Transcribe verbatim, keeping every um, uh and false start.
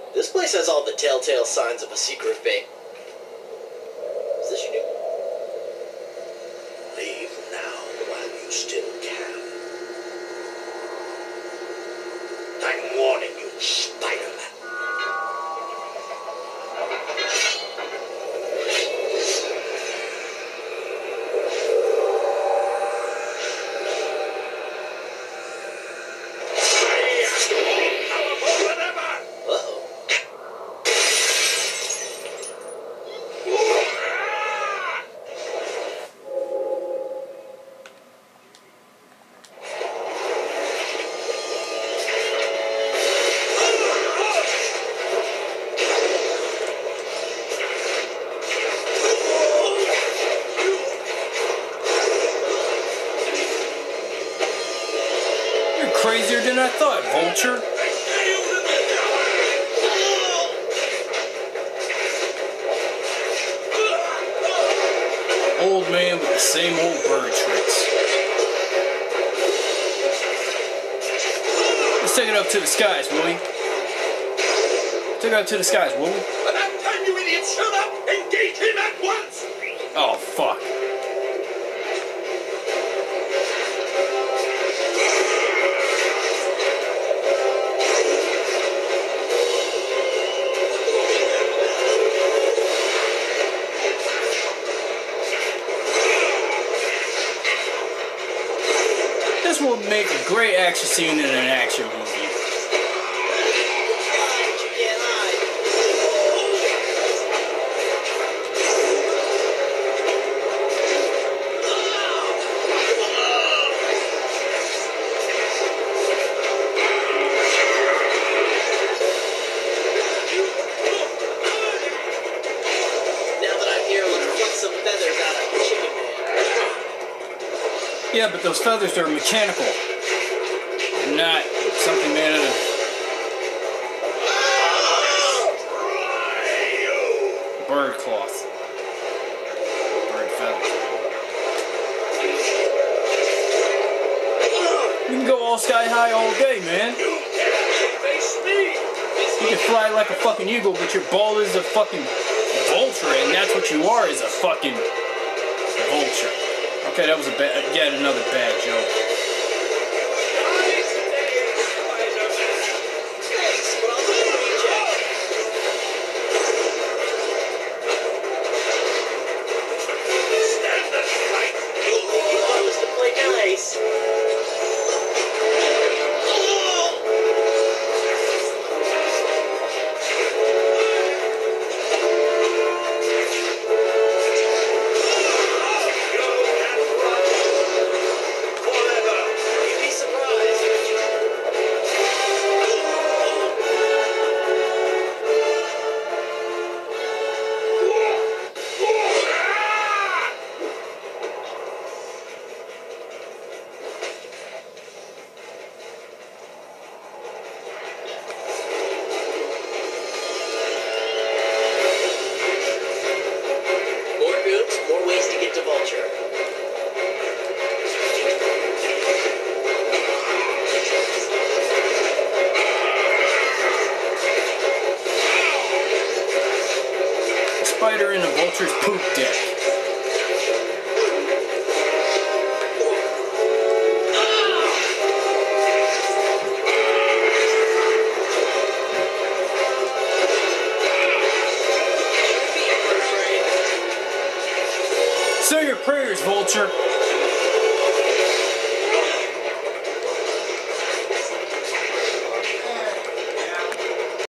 This place has all the telltale signs of a secret fate. Is this your new... Leave now while you still can. I'm warning you, Spiderman. Crazier than I thought, Vulture. Old man with the same old bird tricks. Let's take it up to the skies, will we? Take it up to the skies, will we? By that time, you idiot, shut up! Engage him at once! Oh, fuck. This will make a great action scene in an action movie. Yeah, but those feathers are mechanical, not something made out of bird cloth, bird feathers. You can go all sky high all day, man. You can fly like a fucking eagle, but your ball is a fucking vulture, and that's what you are, is a fucking vulture. Okay, that was a bad, yet another bad joke. Spider in the vulture's poop deck. Say your prayers, Vulture.